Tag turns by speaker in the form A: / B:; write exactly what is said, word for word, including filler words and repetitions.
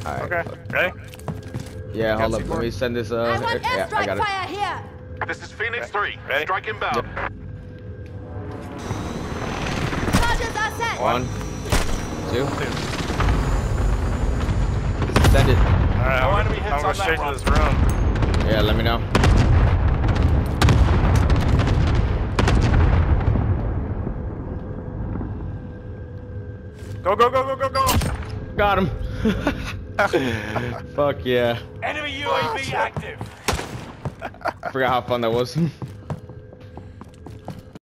A: Alright.
B: Okay. Ready?
A: Yeah, hold up. Let me send this. Uh,
C: I want
A: yeah, I
C: airstrike
A: got it.
C: fire here.
D: This is Phoenix three.
B: Ready?
D: Strike inbound.
A: Yep.
C: Charges are set.
A: One, two.
B: Two.
A: Send it.
B: Alright,
D: No
B: I'm,
D: enemy hits
B: I'm going
D: on
B: straight
D: that
B: to this room.
A: Yeah, let me know.
B: Go, go, go, go, go, go!
A: Got him. Fuck yeah.
D: Enemy U A V active.
A: Forgot how fun that was.